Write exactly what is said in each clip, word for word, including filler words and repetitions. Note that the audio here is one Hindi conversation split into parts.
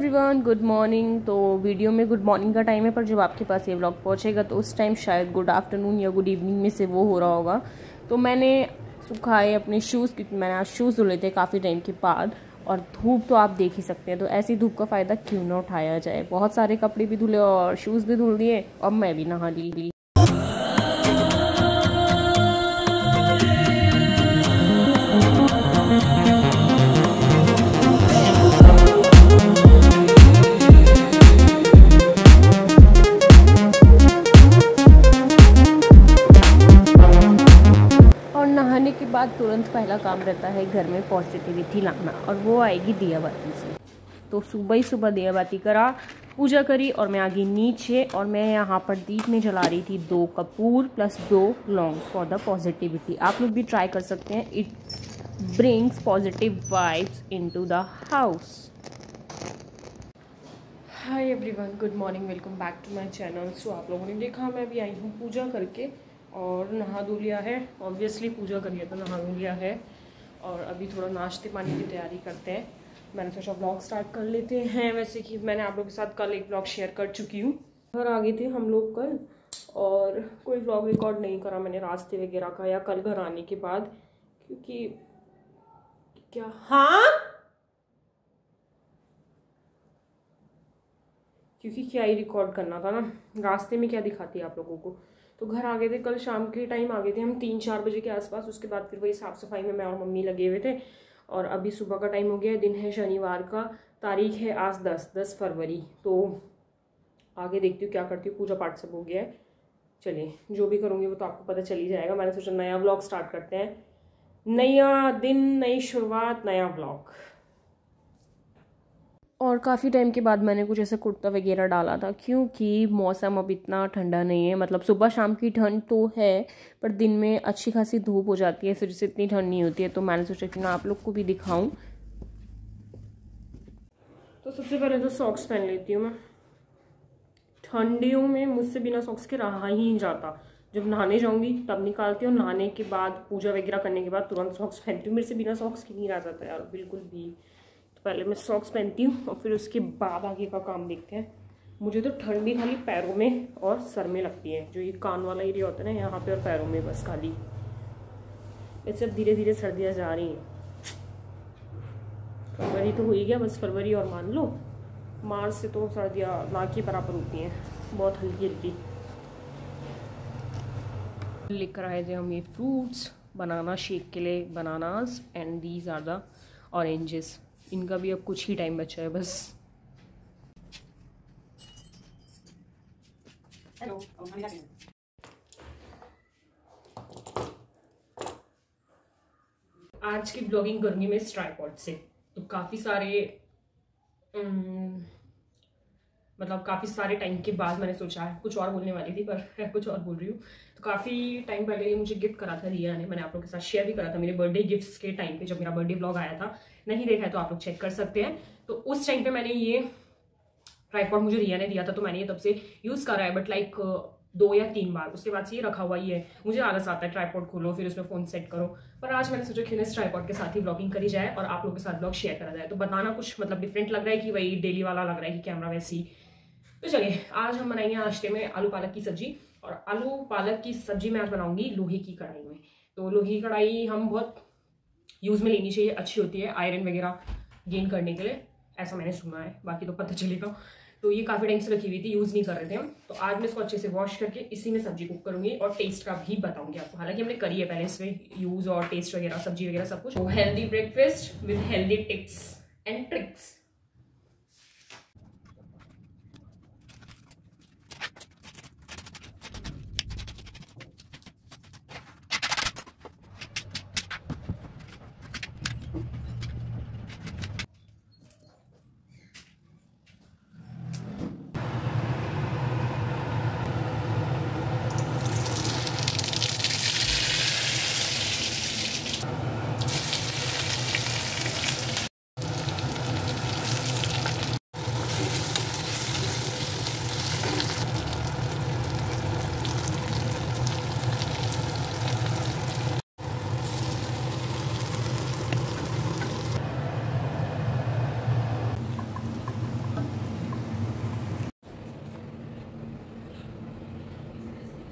Everyone, good morning. तो वीडियो में गुड मॉर्निंग का टाइम है, पर जब आपके पास ये व्लॉग पहुंचेगा तो उस टाइम शायद गुड आफ्टरनून या गुड इवनिंग में से वो हो रहा होगा। तो मैंने सुखाए अपने शूज़, क्योंकि मैंने आज शूज़ धुले थे काफ़ी टाइम के बाद। और धूप तो आप देख ही सकते हैं, तो ऐसी धूप का फ़ायदा क्यों ना उठाया जाए। बहुत सारे कपड़े भी धुले और शूज़ भी धुल दिए, अब मैं भी नहा ली। नहाने के बाद तुरंत पहला काम रहता है घर में पॉजिटिविटी लाना, और वो आएगी दिया बाती से। तो सुबह ही सुबह दिया बाती करा, पूजा करी, और मैं आ गई नीचे। और मैं यहाँ पर दीप में जला रही थी दो कपूर प्लस दो लौंग फॉर द पॉजिटिविटी। आप लोग भी ट्राई कर सकते हैं, it brings positive vibes into the house. Hi everyone, good morning, welcome back to my channel. So आप लोगों ने देखा मैं भी आई हूँ पूजा करके और नहा धो लिया है। ऑब्वियसली पूजा करिए तो नहा धो लिया है, और अभी थोड़ा नाश्ते पानी की तैयारी करते हैं। मैंने सोचा व्लॉग स्टार्ट कर लेते हैं। वैसे कि मैंने आप लोगों के साथ कल एक व्लॉग शेयर कर चुकी हूँ। घर आ गए थे हम लोग कल, और कोई व्लॉग रिकॉर्ड नहीं करा मैंने रास्ते वगैरह का या कल घर आने के बाद, क्योंकि क्या हाँ क्योंकि क्या ही रिकॉर्ड करना था ना, रास्ते में क्या दिखाती है आप लोगों को। तो घर आ गए थे कल शाम के टाइम, आ गए थे हम तीन चार बजे के आसपास। उसके बाद फिर वही साफ़ सफाई में मैं और मम्मी लगे हुए थे। और अभी सुबह का टाइम हो गया है, दिन है शनिवार का, तारीख है आज दस दस फरवरी। तो आगे देखती हूँ क्या करती हूँ। पूजा पाठ सब हो गया है, चलिए जो भी करूँगी वो तो आपको पता चल ही जाएगा। मैंने सोचा नया व्लॉग स्टार्ट करते हैं, नया दिन, नई शुरुआत, नया व्लॉग। और काफ़ी टाइम के बाद मैंने कुछ ऐसा कुर्ता वगैरह डाला था, क्योंकि मौसम अब इतना ठंडा नहीं है। मतलब सुबह शाम की ठंड तो है, पर दिन में अच्छी खासी धूप हो जाती है, फिर से इतनी ठंड नहीं होती है। तो मैंने सोचा कि ना आप लोग को भी दिखाऊं। तो सबसे पहले तो सॉक्स पहन लेती हूँ मैं। ठंडियों में मुझसे बिना सॉक्स के रहा ही नहीं जाता। जब नहाने जाऊँगी तब निकालती हूँ, नहाने के बाद पूजा वगैरह करने के बाद तुरंत सॉक्स पहनती हूँ। मेरे से बिना सॉक्स के नहीं रह जाता यार, बिल्कुल भी। पहले मैं सॉक्स पहनती हूँ और फिर उसके बाद आगे का काम देखते हैं। मुझे तो ठंडी खाली पैरों में और सर में लगती है, जो ये कान वाला एरिया होता है ना, यहाँ पे और पैरों में बस खाली। वैसे अब धीरे धीरे सर्दियाँ जा रही हैं। फरवरी तो हो ही गया, बस फरवरी और मान लो। मार्च से तो सर्दियाँ ना के बराबर होती हैं, बहुत हल्की हल्की। लेकर आए थे हम ये फ्रूट्स बनाना शेक के लिए, bananas, and these are the oranges. इनका भी अब कुछ ही टाइम बचा है बस। हेलो, आज की ब्लॉगिंग करूंगी मैं इस ट्राइपॉड से। तो काफ़ी सारे मतलब काफ़ी सारे टाइम के बाद मैंने सोचा है, कुछ और बोलने वाली थी पर कुछ और बोल रही हूँ। तो काफ़ी टाइम पहले मुझे गिफ्ट करा था रिया ने, मैंने आप लोगों के साथ शेयर भी करा था मेरे बर्थडे गिफ्ट्स के टाइम पे, जब मेरा बर्थडे ब्लॉग आया था। नहीं देखा है तो आप लोग चेक कर सकते हैं। तो उस टाइम पे मैंने ये ट्राइपॉड मुझे रिया ने दिया था, तो मैंने ये तब से यूज़ करा है, बट लाइक दो या तीन बार। उसके बाद से ये रखा हुआ ही है। मुझे आलस आता है ट्राइपॉड खोलो फिर उसमें फ़ोन सेट करो, पर आज मैंने सोचा कि इस ट्राइपॉड के साथ ही ब्लॉगिंग करी जाए और आप लोगों के साथ ब्लॉग शेयर करा जाए। तो बताना कुछ मतलब डिफरेंट लग रहा है कि वही डेली वाला लग रहा है कि कैमरा वैसी। तो चलिए आज हम बनाएंगे नाश्ते में आलू पालक की सब्जी। और आलू पालक की सब्जी मैं आज बनाऊंगी लोहे की कढ़ाई में। तो लोहे की कढ़ाई हम बहुत यूज़ में लेनी चाहिए, अच्छी होती है आयरन वगैरह गेन करने के लिए, ऐसा मैंने सुना है, बाकी तो पता चलेगा। तो ये काफ़ी टाइम से रखी हुई थी, यूज़ नहीं कर रहे थे हम। तो आज मैं इसको अच्छे से वॉश करके इसी में सब्जी कुक करूंगी और टेस्ट का भी बताऊंगी आपको। हालांकि हमने करी है पहले इसमें यूज़ और टेस्ट वगैरह, सब्जी वगैरह सब कुछ। तो healthy breakfast with healthy tips and tricks.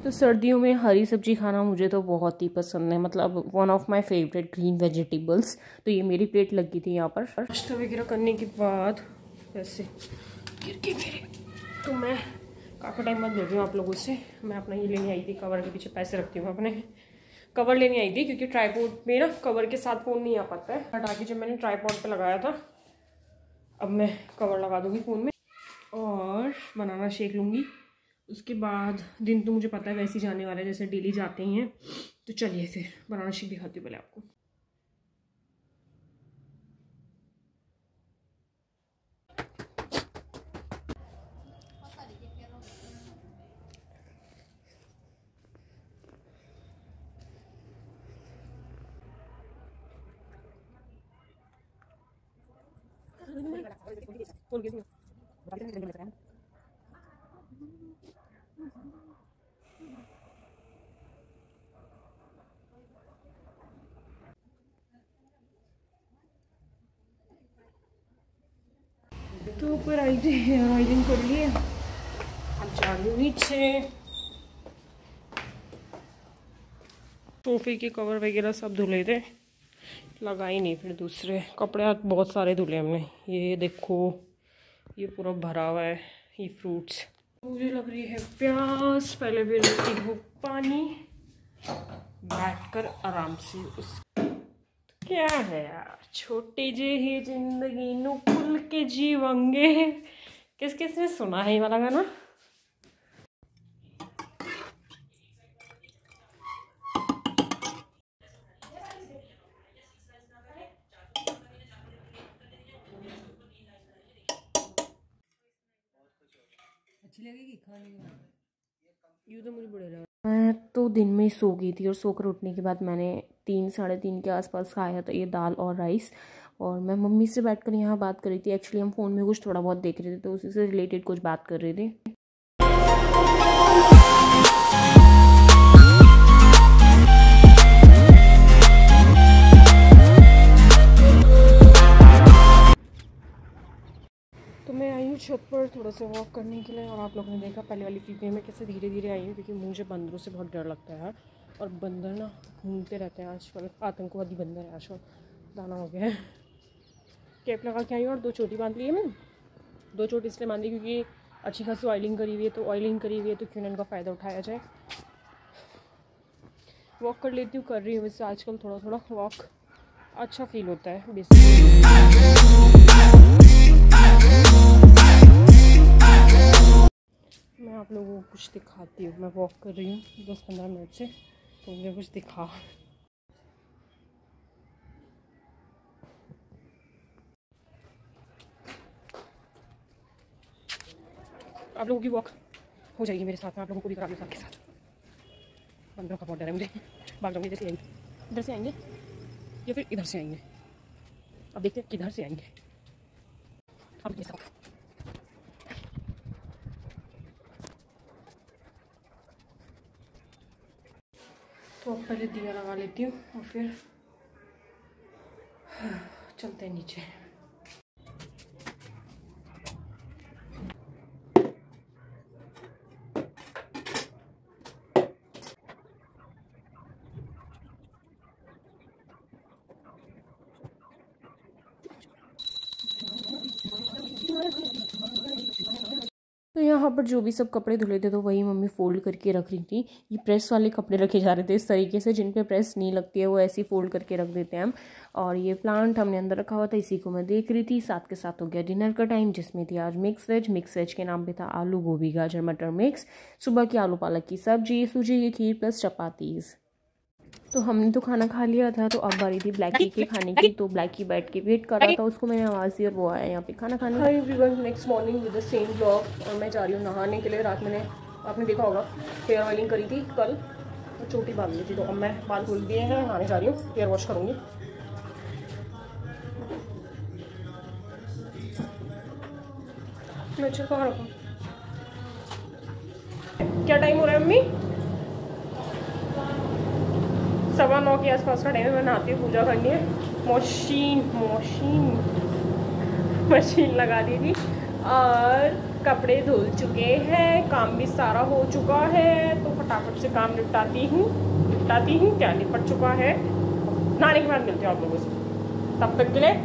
तो सर्दियों में हरी सब्जी खाना मुझे तो बहुत ही पसंद है, मतलब one of my favourite green vegetables. तो ये मेरी प्लेट लगी थी यहाँ पर। नाश्ता वगैरह करने के बाद वैसे गिर के मेरे, तो मैं काफ़ी टाइम बाद मिल रही हूँ आप लोगों से। मैं अपना ये लेने आई थी, कवर के पीछे पैसे रखती हूँ, अपने कवर लेने आई थी क्योंकि ट्राईपॉड में ना कवर के साथ फ़ोन नहीं आ पाता है। हटा के जब मैंने ट्राईपॉड पे लगाया था, अब मैं कवर लगा दूँगी फ़ोन में और बनाना शेक लूँगी। उसके बाद दिन तो मुझे पता है वैसे ही जाने वाला है जैसे डेली जाते ही हैं। तो चलिए फिर बनाना शेक दिखाती हूँ पहले आपको। तो ऊपर आई थी, हेयर ऑयलिंग कर लिए, अब जा रही हूँ नीचे। सोफे के कवर वगैरह सब धुले थे, लगाई नहीं। फिर दूसरे कपड़े बहुत सारे धुले हमने। ये देखो ये पूरा भरा हुआ है ये फ्रूट्स। मुझे लग रही है प्यास, पहले भी लेती हूँ पानी, बैठकर आराम से। उस क्या है यार, छोटी जी ही जिंदगी नु खुल के जीवांगे। किस किस ने सुना है ये वाला गाना? अच्छी लगेगी खाने में, यूँ तो मुझे बुरा लगा। मैं तो दिन में सो गई थी और सोकर उठने के बाद मैंने तीन साढ़े तीन के आसपास खाया था ये दाल और राइस। और मैं मम्मी से बैठकर यहाँ बात कर रही थी। एक्चुअली हम फ़ोन में कुछ थोड़ा बहुत देख रहे थे, तो उसी से रिलेटेड कुछ बात कर रहे थे। तो मैं आई हूँ छत पर थोड़ा सा वॉक करने के लिए। और आप लोगों ने देखा पहले वाली क्लिप में मैं कैसे धीरे धीरे आई हूँ, क्योंकि मुझे बंदरों से बहुत डर लगता है यार। और बंदर ना घूमते रहते हैं आजकल, आतंकवादी बंदर है आजकल, दाना हो गया है। कैप लगा के आई हूँ और दो चोटी बांध ली है मैंने। दो चोटी इसलिए बांधी क्योंकि अच्छी खासी ऑयलिंग करी हुई है, तो ऑयलिंग करी हुई है तो क्यों ना इनका फ़ायदा उठाया जाए। वॉक कर लेती हूँ, कर रही हूँ इससे आजकल थोड़ा थोड़ा वॉक अच्छा फील होता है बेसिकली। मैं आप लोगों को कुछ दिखाती हूँ। मैं वॉक कर रही हूँ दस पंद्रह मिनट से, तो मुझे कुछ दिखा। आप लोगों की वॉक हो जाएगी मेरे साथ में, आप लोगों को भी करा लूँ साथ के साथ। बंदरों का बहुत डर है मुझे, भाग जाऊँगी। जैसे आएंगे इधर से आएंगे या फिर इधर से आएंगे, अब देखते हैं किधर से आएंगे। अब ये सब तो अब पहले दिया लगा लेती हूँ और फिर चलते हैं नीचे। तो यहाँ पर जो भी सब कपड़े धुले थे तो वही मम्मी फोल्ड करके रख रही थी। ये प्रेस वाले कपड़े रखे जा रहे थे इस तरीके से, जिन पे प्रेस नहीं लगती है वो ऐसे ही फोल्ड करके रख देते हैं हम। और ये प्लांट हमने अंदर रखा हुआ था, इसी को मैं देख रही थी। साथ के साथ हो गया डिनर का टाइम, जिसमें थी आज मिक्स वेज। मिक्स वेज के नाम पे था आलू गोभी गाजर मटर मिक्स, सुबह की आलू पालक की सब्जी, सूजी की खीर प्लस चपातीज़। तो हमने तो खाना खा लिया था, तो अब बारी थी ब्लैकी के खाने की। तो ब्लैकी बैठ के वेट कर रहा था, उसको मैंने आवाज़ दी और वो आया यहाँ पे खाना खाने। Hi everyone, next morning with the same blog. और मैं जा रही हूँ नहाने के लिए। रात मैंने आपने देखा होगा हेयर ऑयलिंग करी थी कल, तो चोटी बांध ली थी। तो अब मैं बाल खोल दिए हैं, नहाने जा रही हूँ, हेयर वॉश करूँगी। मैं अच्छा कहाँ रखूँ? क्या टाइम हो रहा है मम्मी? सवा नौ के आसपास का टाइम है। मैं नहाती हूँ, पूजा करनी है। मशीन मशीन मशीन लगा दी थी और कपड़े धुल चुके हैं, काम भी सारा हो चुका है, तो फटाफट से काम निपटाती हूँ निपटाती हूँ क्या निपट चुका है। नहाने के बाद मिलते हैं आप लोगों से, तब तक के लिए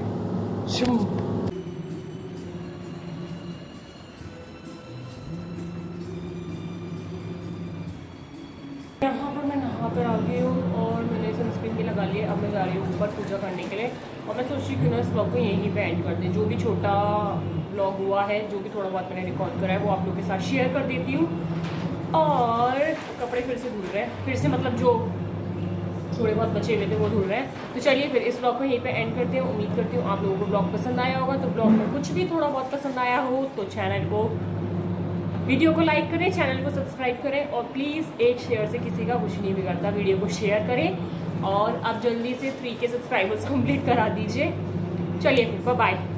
यहाँ पर मैं नहा कर आ गई हूँ और मैंने सनस्क्रीन भी लगा लिया। अब मैं जा रही हूँ ऊपर पूजा करने के लिए और मैं सोच रही हूँ ना इस ब्लॉग को यहीं पे एंड कर दें। जो भी छोटा ब्लॉग हुआ है, जो भी थोड़ा बहुत मैंने रिकॉर्ड करा है, वो आप लोगों के साथ शेयर कर देती हूँ। और कपड़े फिर से धुल रहे हैं, फिर से मतलब जो थोड़े बहुत बचे हुए थे वो धुल रहे हैं। तो चलिए फिर इस ब्लॉग को यहीं पे एंड करते हैं। उम्मीद करती हूँ आप लोगों को ब्लॉग पसंद आया होगा। तो ब्लॉग में कुछ भी थोड़ा बहुत पसंद आया हो तो चैनल को वीडियो को लाइक करें, चैनल को सब्सक्राइब करें और प्लीज़ एक शेयर से किसी का कुछ नहीं बिगड़ता, वीडियो को शेयर करें और अब जल्दी से थ्री के सब्सक्राइबर्स कंप्लीट करा दीजिए। चलिए फिर बाय बाय।